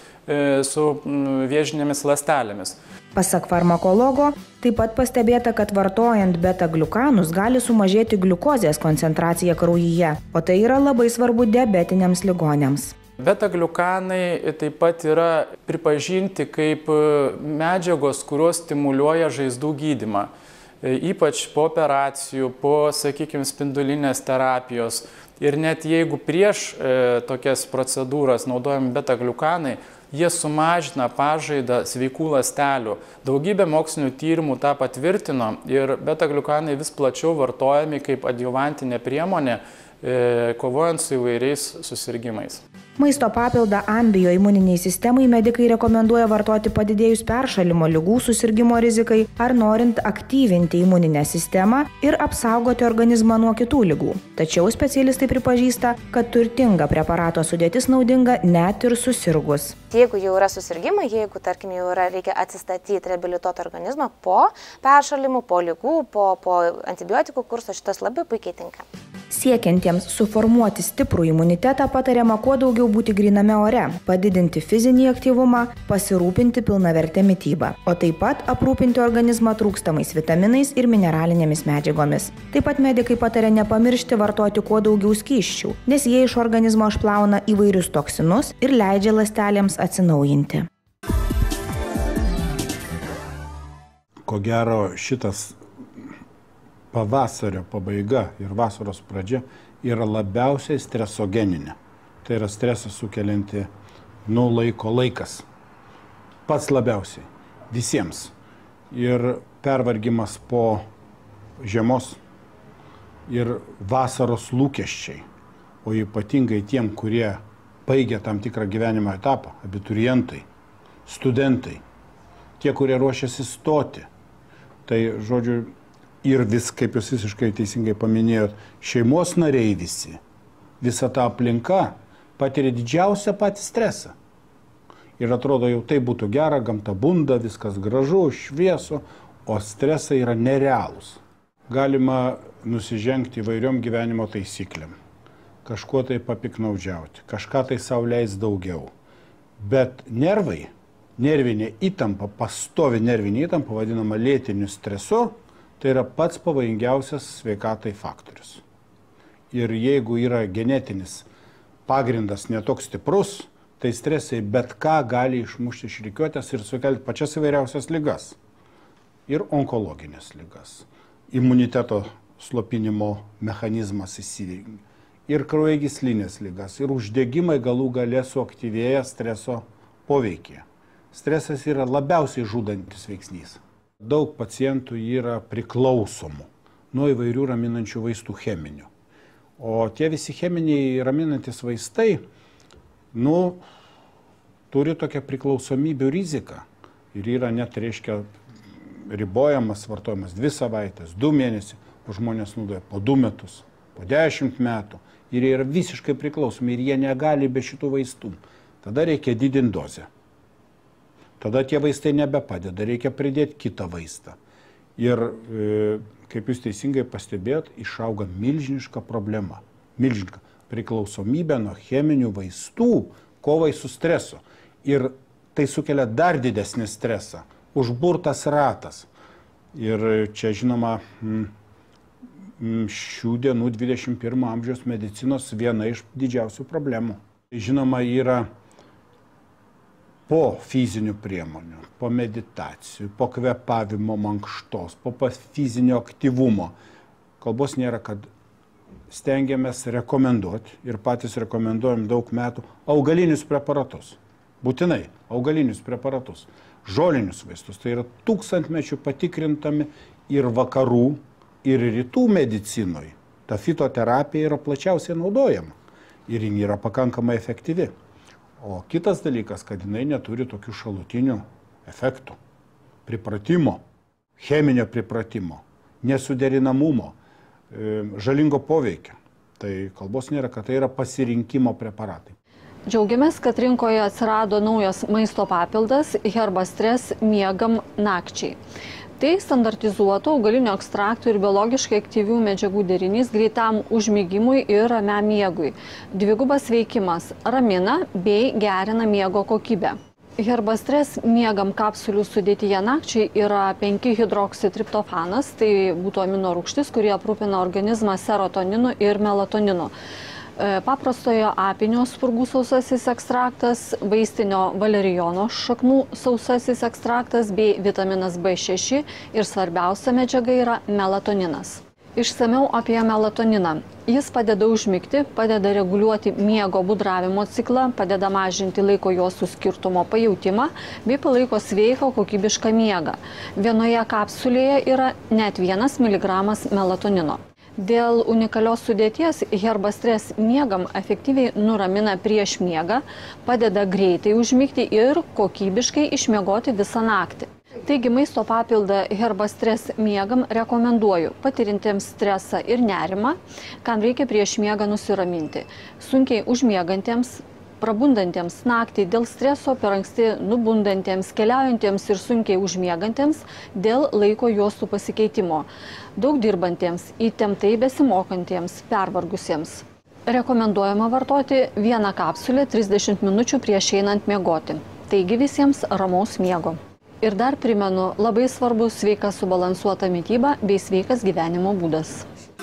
S19: su vėžinėmis ląstelėmis.
S15: Pasak farmakologo, taip pat pastebėta, kad vartojant beta-gliukanus gali sumažėti gliukozės koncentracija kraujyje, o tai yra labai svarbu diabetiniams ligoniams.
S19: Beta-gliukanai taip pat yra pripažinti kaip medžiagos, kurios stimuliuoja žaizdų gydymą. Ypač po operacijų, po, sakykime, spindulinės terapijos. Ir net jeigu prieš e, tokias procedūras naudojami beta-gliukanai, jie sumažina pažaidą sveikų ląstelių. Daugybė mokslinių tyrimų tą patvirtino ir beta-gliukanai vis plačiau vartojami kaip adjuvantinė priemonė, e, kovojant su įvairiais susirgimais.
S15: Maisto papildą ambio imuniniai sistemai medikai rekomenduoja vartoti padidėjus peršalimo ligų susirgimo rizikai ar norint aktyvinti imuninę sistemą ir apsaugoti organizmą nuo kitų ligų. Tačiau specialistai pripažįsta, kad turtinga preparato sudėtis naudinga net ir susirgus.
S18: Jeigu jau yra susirgimai, jeigu, tarkim, jau yra, reikia atsistatyti, reabilituoti organizmą po peršalimų, po ligų, po, po antibiotikų kurso, šitas labai puikiai tinka.
S15: Siekiantiems suformuoti stiprų imunitetą patariama kuo daugiau būti gryname ore, padidinti fizinį aktyvumą, pasirūpinti pilnavertę mitybą, o taip pat aprūpinti organizmą trūkstamais vitaminais ir mineralinėmis medžiagomis. Taip pat medikai pataria nepamiršti vartoti kuo daugiau skysčių, nes jie iš organizmo išplauna įvairius toksinus ir leidžia ląstelėms atsinaujinti.
S20: Ko gero šitas pavasario pabaiga ir vasaros pradžia yra labiausiai stresogeninė. Tai yra stresą sukelianti nuo laiko laikas. Pats labiausiai. Visiems. Ir pervargimas po žiemos ir vasaros lūkesčiai. O ypatingai tiem, kurie baigia tam tikrą gyvenimo etapą. Abiturientai, studentai, tie, kurie ruošiasi stoti. Tai, žodžiu, ir vis, kaip jūs visiškai teisingai paminėjot, šeimos nariai visi, visa ta aplinka patiria didžiausią patį stresą. Ir atrodo, jau tai būtų gera, gamta bunda, viskas gražu, šviesu, o stresai yra nerealūs. Galima nusižengti įvairiom gyvenimo taisyklėm, kažkuo tai papiknaudžiauti, kažką tai sau leis daugiau. Bet nervai, nervinė įtampa, pastovi nervinė įtampa, vadinama lėtiniu stresu, tai yra pats pavojingiausias sveikatai faktorius. Ir jeigu yra genetinis pagrindas netoks stiprus, tai stresai bet ką gali išmušti iš rikiuotės ir sukelti pačias įvairiausias ligas. Ir onkologinės ligas. Imuniteto slopinimo mechanizmas įsijungia. Ir kraujagyslinės ligas. Ir uždegimai galų gale suaktyvėja streso poveikyje. Stresas yra labiausiai žudantis veiksnys. Daug pacientų yra priklausomų nuo įvairių raminančių vaistų cheminių. O tie visi cheminiai raminantis vaistai, nu, turi tokią priklausomybių riziką. Ir yra net, reiškia, ribojamas vartojimas dvi savaitės, du mėnesiai, o žmonės naudoja po du metus, po dešimt metų. Ir jie yra visiškai priklausomi ir jie negali be šitų vaistų. Tada reikia didinti dozę. tada tie vaistai nebepadeda, reikia pridėti kitą vaistą. Ir, kaip jūs teisingai pastebėjot, išauga milžiniška problema. Milžiniška priklausomybė nuo cheminių vaistų kovai su stresu. Ir tai sukelia dar didesnį stresą. Užburtas ratas. Ir čia, žinoma, šių dienų dvidešimt pirmo amžiaus medicinos viena iš didžiausių problemų. Žinoma, yra po fizinių priemonių, po meditacijų, po kvėpavimo mankštos, po fizinio aktyvumo. Kalbos nėra, kad stengiamės rekomenduoti ir patys rekomenduojam daug metų augalinius preparatus. Būtinai augalinius preparatus. Žolinius vaistus. Tai yra tūkstantmečių patikrintami ir vakarų, ir rytų medicinoje. Ta fitoterapija yra plačiausiai naudojama ir ji yra pakankamai efektyvi. O kitas dalykas, kad jinai neturi tokių šalutinių efektų. Pripratimo, cheminio pripratimo, nesuderinamumo, žalingo poveikio. Tai kalbos nėra, kad tai yra pasirinkimo preparatai.
S7: Džiaugiamės, kad rinkoje atsirado naujas maisto papildas Herbastres miegam nakčiai. Tai standartizuotų augalinio ekstraktų ir biologiškai aktyvių medžiagų derinys greitam užmigimui ir ramiam miegui. Dvigubas veikimas ramina bei gerina miego kokybę. Herbastres miegam kapsulių sudėtyje nakčiai yra penki hidroksitriptofanas, tai būtų amino rūgštis, kurie aprūpina organizmą serotoninu ir melatoninu. Paprastojo apinio spurgų sausasis ekstraktas, vaistinio valerijono šaknų sausasis ekstraktas bei vitaminas B šeši ir svarbiausia medžiaga yra melatoninas. Išsamiau apie melatoniną. Jis padeda užmigti, padeda reguliuoti miego budravimo ciklą, padeda mažinti laiko juostų skirtumo pajautimą bei palaiko sveiką kokybišką miegą. Vienoje kapsulėje yra net vienas miligramas melatonino. Dėl unikalios sudėties Herbastres miegam efektyviai nuramina prieš miegą, padeda greitai užmigti ir kokybiškai išmiegoti visą naktį. Taigi maisto papildą Herbastres miegam rekomenduoju patirintiems stresą ir nerimą, kam reikia prieš miegą nusiraminti, sunkiai užmiegantiems, prabundantiems naktį dėl streso, per anksti nubundantiems, keliaujantiems ir sunkiai užmiegantiems dėl laiko juostų pasikeitimo, daug dirbantiems, įtemptai besimokantiems, pervargusiems. Rekomenduojama vartoti vieną kapsulę trisdešimt minučių prieš einant miegoti. Taigi visiems ramaus miego. Ir dar primenu, labai svarbu sveika subalansuota mityba bei sveikas gyvenimo būdas.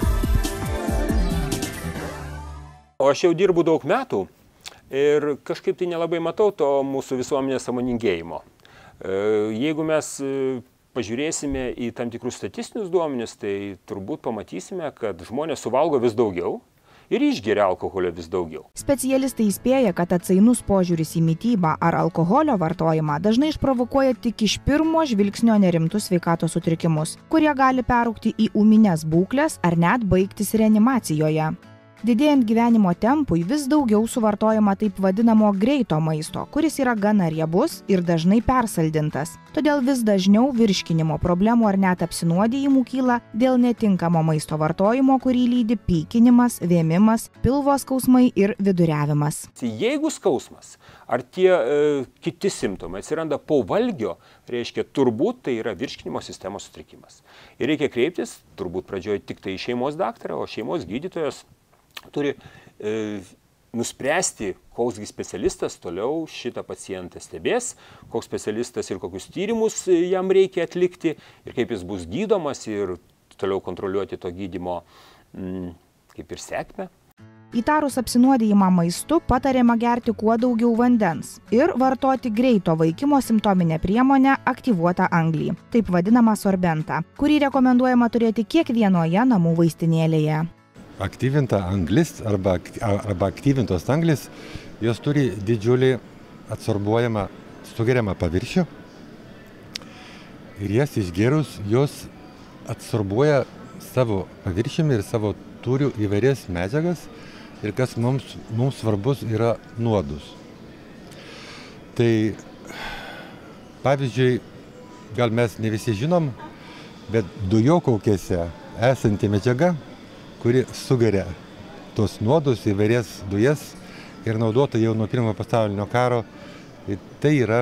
S21: O aš jau dirbu daug metų ir kažkaip tai nelabai matau to mūsų visuomenės sąmoningėjimo. Jeigu mes pažiūrėsime į tam tikrus statistinius duomenis, tai turbūt pamatysime, kad žmonės suvalgo vis daugiau ir išgeria alkoholio vis daugiau.
S15: Specialistai įspėja, kad atsainus požiūris į mitybą ar alkoholio vartojimą dažnai išprovokuoja tik iš pirmo žvilgsnio nerimtus sveikatos sutrikimus, kurie gali peraugti į ūmines būkles ar net baigtis reanimacijoje. Didėjant gyvenimo tempui vis daugiau suvartojama taip vadinamo greito maisto, kuris yra gana riebus ir dažnai persaldintas. Todėl vis dažniau virškinimo problemų ar net apsinuodijimų kyla dėl netinkamo maisto vartojimo, kurį lydi pykinimas, vėmimas, pilvo skausmai ir viduriavimas.
S21: Jeigu skausmas ar tie e, kiti simptomai atsiranda po valgio, reiškia turbūt tai yra virškinimo sistemos sutrikimas. Ir reikia kreiptis turbūt pradžioje tik tai į šeimos daktarą, o šeimos gydytojas turi e, nuspręsti, koksgi specialistas toliau šitą pacientą stebės, koks specialistas ir kokius tyrimus jam reikia atlikti ir kaip jis bus gydomas ir toliau kontroliuoti to gydymo mm, kaip ir sėkmę.
S15: Įtarus apsinuodijimą maistu patariama gerti kuo daugiau vandens ir vartoti greito vaikimo simptominę priemonę aktyvuotą anglį, taip vadinamą sorbentą, kurį rekomenduojama turėti kiekvienoje namų vaistinėlėje.
S22: Aktyvinta anglis arba, arba aktyvintos anglis, jos turi didžiulį adsorbuojamą, sugeriamą paviršių ir jas išgerus, jos adsorbuoja savo paviršiumi ir savo turiu įvairias medžiagas ir kas mums, mums svarbus yra nuodus. Tai pavyzdžiui, gal mes ne visi žinom, bet dujokaukėse esanti medžiaga, kuri sugeria tos nuodus, įvairias dujas ir naudota jau nuo pirmojo pasaulinio karo, tai yra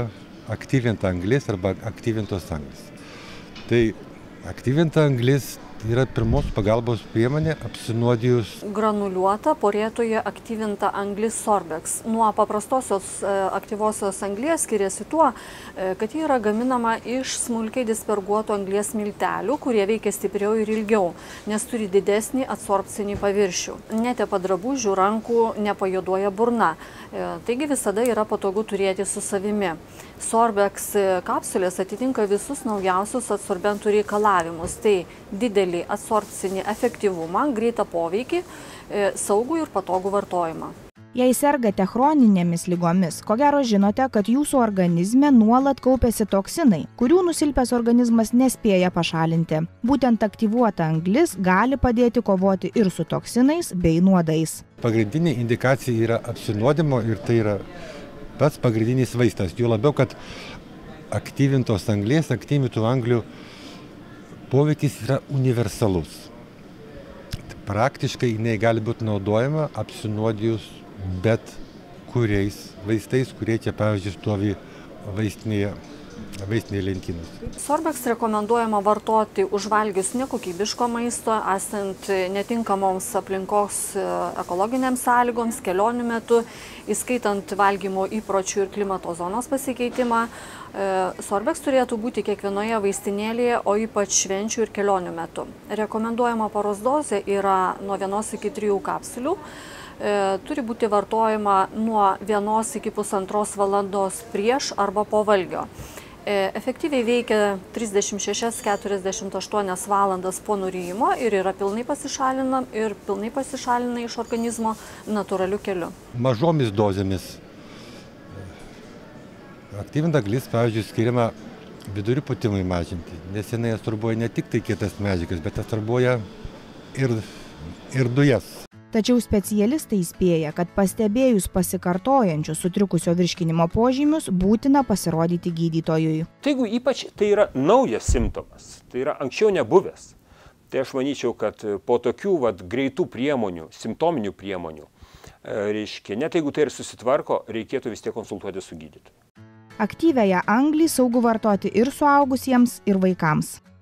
S22: aktyvinta anglis arba aktyvintos anglis. Tai aktyvinta anglis yra pirmos pagalbos priemonė apsinuodijus.
S7: Granuliuota, porėtoje aktyvinta anglis Sorbex nuo paprastosios aktyviosios anglies skiriasi tuo, kad ji yra gaminama iš smulkiai disperguotų anglies miltelių, kurie veikia stipriau ir ilgiau, nes turi didesnį adsorbcinį paviršių. Netepa drabužių, rankų, nepajuoduoja burna. Taigi visada yra patogu turėti su savimi. Sorbex kapsulės atitinka visus naujausius adsorbentų reikalavimus. Tai didelį adsorbcinį efektyvumą, greitą poveikį, saugų ir patogų vartojimą.
S15: Jei sergate chroninėmis ligomis, ko gero žinote, kad jūsų organizme nuolat kaupiasi toksinai, kurių nusilpęs organizmas nespėja pašalinti. Būtent aktyvuota anglis gali padėti kovoti ir su toksinais bei nuodais.
S22: Pagrindinė indikacija yra apsinuodimo ir tai yra pats pagrindinis vaistas. Jų labiau, kad aktyvintos anglies, aktyvintų anglių poveikis yra universalus. Praktiškai jinai gali būti naudojama apsinuodijus bet kuriais vaistais, kurie čia, pavyzdžiui, stovi vaistinėje, vaistinėje lentynos.
S7: Sorbex rekomenduojama vartoti užvalgius nekokybiško maisto, esant netinkamoms aplinkos ekologiniams sąlygoms, kelionių metu, įskaitant valgymo įpročių ir klimato zonos pasikeitimą. Sorbex turėtų būti kiekvienoje vaistinėlėje, o ypač švenčių ir kelionių metu. Rekomenduojama paros dozė yra nuo vienos iki trijų kapsulių. Turi būti vartojama nuo vienos iki pusantros valandos prieš arba po valgio. Efektyviai veikia trisdešimt šešias iki keturiasdešimt aštuonias valandas po nurijimo ir yra pilnai pasišalina, ir pilnai pasišalina iš organizmo natūraliu keliu.
S22: Mažomis dozėmis aktyvinta anglis, pavyzdžiui, skiriama vidurių pūtimui mažinti, nes jinai absorbuoja ne tik tai kietas medžiagas, bet absorbuoja ir, ir dujas.
S15: Tačiau specialistai įspėja, kad pastebėjus pasikartojančius sutrikusio virškinimo požymius, būtina pasirodyti gydytojui.
S21: Tai jeigu ypač tai yra naujas simptomas, tai yra anksčiau nebuvęs, tai aš manyčiau, kad po tokių vat, greitų priemonių, simptominių priemonių, reiškia, net jeigu tai ir susitvarko, reikėtų vis tiek konsultuoti su gydytoju.
S15: Aktyviąją anglį saugu vartoti ir suaugusiems, ir vaikams.